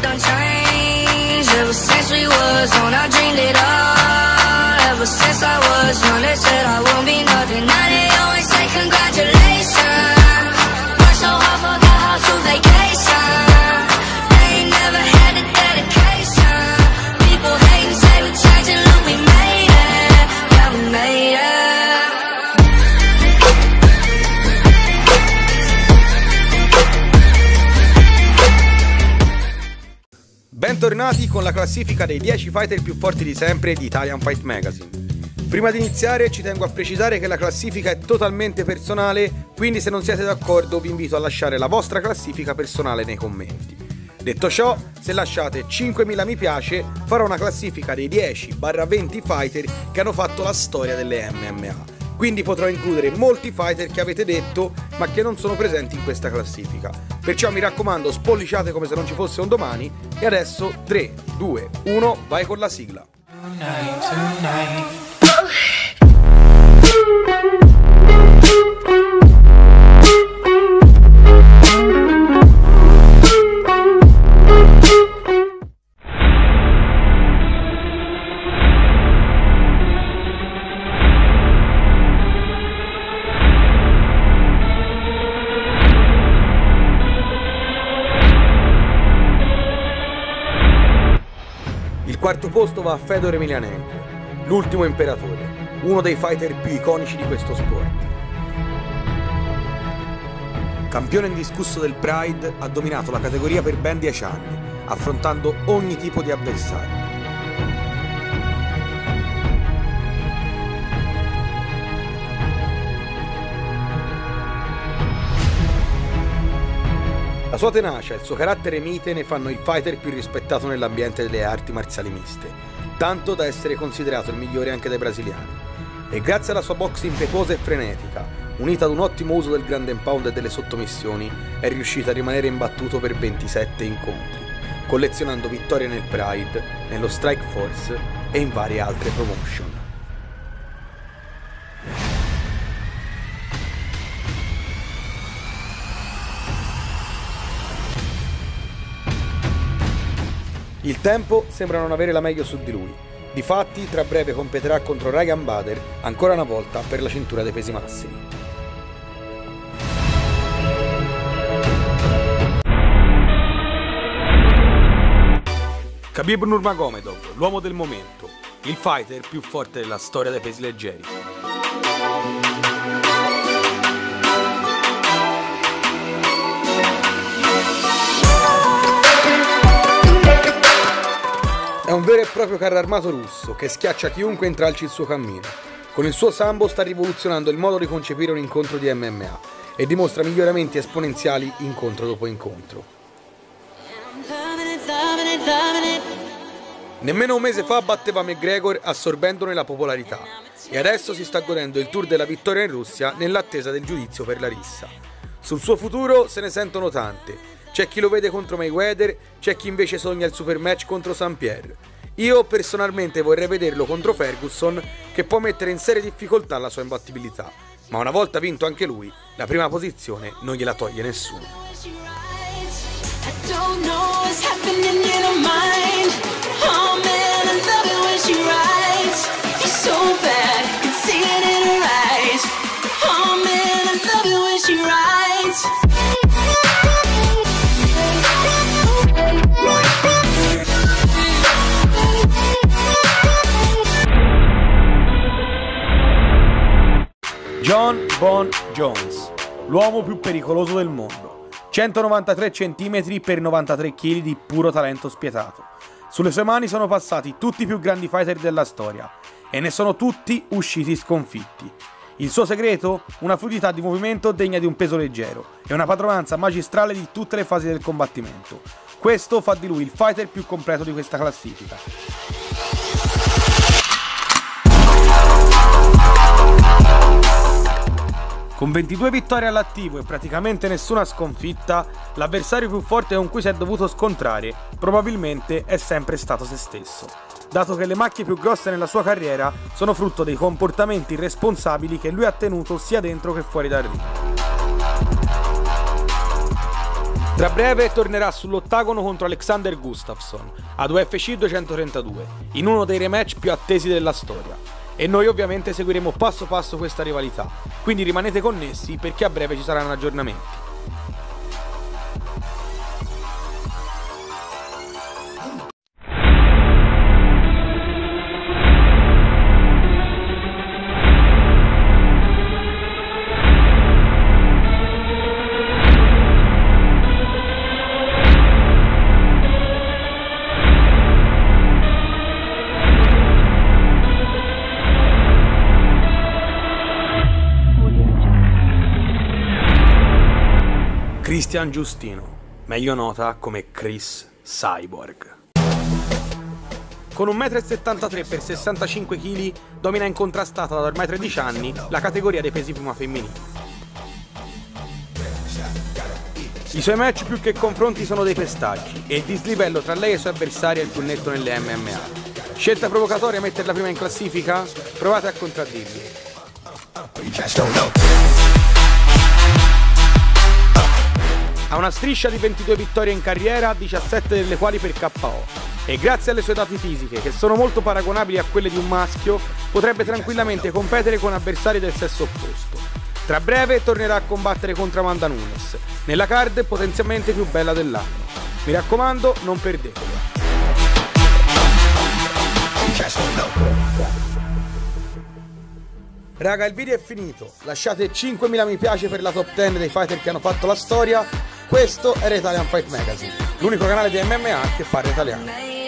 don't change. Ever since we was on, I dreamed it all. Ever since I was young, they said I won't be nothing. Now they always say congratulations. Worked so hard, forgot how to vacation. They ain't never had the dedication. People hate and say we changed and look, we made it. Yeah, we made it. Bentornati con la classifica dei 10 fighter più forti di sempre di Italian Fight Magazine. Prima di iniziare ci tengo a precisare che la classifica è totalmente personale, quindi se non siete d'accordo vi invito a lasciare la vostra classifica personale nei commenti. Detto ciò, se lasciate 5.000 mi piace farò una classifica dei 10-20 fighter che hanno fatto la storia delle MMA. Quindi potrò includere molti fighter che avete detto ma che non sono presenti in questa classifica. Perciò mi raccomando, spolliciate come se non ci fosse un domani. E adesso 3, 2, 1, vai con la sigla. Il quarto posto va a Fedor Emelianenko, l'ultimo imperatore, uno dei fighter più iconici di questo sport. Campione indiscusso del Pride, ha dominato la categoria per ben 10 anni, affrontando ogni tipo di avversario. La sua tenacia e il suo carattere mite ne fanno il fighter più rispettato nell'ambiente delle arti marziali miste, tanto da essere considerato il migliore anche dai brasiliani. E grazie alla sua box impetuosa e frenetica, unita ad un ottimo uso del ground and pound e delle sottomissioni, è riuscito a rimanere imbattuto per 27 incontri, collezionando vittorie nel Pride, nello Strike Force e in varie altre promotion. Il tempo sembra non avere la meglio su di lui, difatti tra breve competerà contro Ryan Bader ancora una volta per la cintura dei pesi massimi. Khabib Nurmagomedov, l'uomo del momento, il fighter più forte della storia dei pesi leggeri. È un vero e proprio carro armato russo che schiaccia chiunque intralci il suo cammino. Con il suo sambo sta rivoluzionando il modo di concepire un incontro di MMA e dimostra miglioramenti esponenziali incontro dopo incontro. Nemmeno un mese fa batteva McGregor assorbendone la popolarità e adesso si sta godendo il tour della vittoria in Russia nell'attesa del giudizio per la rissa. Sul suo futuro se ne sentono tante. C'è chi lo vede contro Mayweather, c'è chi invece sogna il super match contro St. Pierre. Io personalmente vorrei vederlo contro Ferguson, che può mettere in seria difficoltà la sua imbattibilità, ma una volta vinto anche lui, la prima posizione non gliela toglie nessuno. Jon Bon Jones, l'uomo più pericoloso del mondo, 193 cm per 93 kg di puro talento spietato. Sulle sue mani sono passati tutti i più grandi fighter della storia e ne sono tutti usciti sconfitti. Il suo segreto? Una fluidità di movimento degna di un peso leggero e una padronanza magistrale di tutte le fasi del combattimento. Questo fa di lui il fighter più completo di questa classifica. Con 22 vittorie all'attivo e praticamente nessuna sconfitta, l'avversario più forte con cui si è dovuto scontrare probabilmente è sempre stato se stesso, dato che le macchie più grosse nella sua carriera sono frutto dei comportamenti irresponsabili che lui ha tenuto sia dentro che fuori dal ring. Tra breve tornerà sull'ottagono contro Alexander Gustafsson ad UFC 232, in uno dei rematch più attesi della storia. E noi ovviamente seguiremo passo passo questa rivalità, quindi rimanete connessi perché a breve ci saranno aggiornamenti. Christian Giustino, meglio nota come Chris Cyborg. Con 1,73 m per 65 kg domina incontrastata da ormai 13 anni la categoria dei pesi piuma femminili. I suoi match più che confronti sono dei pestaggi e il dislivello tra lei e i suoi avversari è il più netto nelle MMA. Scelta provocatoria metterla prima in classifica? Provate a contraddirmi. Ha una striscia di 22 vittorie in carriera, 17 delle quali per KO, e grazie alle sue doti fisiche, che sono molto paragonabili a quelle di un maschio, potrebbe tranquillamente competere con avversari del sesso opposto. Tra breve tornerà a combattere contro Amanda Nunes, nella card potenzialmente più bella dell'anno. Mi raccomando, non perdetela. Raga, il video è finito, lasciate 5.000 mi piace per la top 10 dei fighter che hanno fatto la storia. Questo era Italian Fight Magazine, l'unico canale di MMA che parla italiano.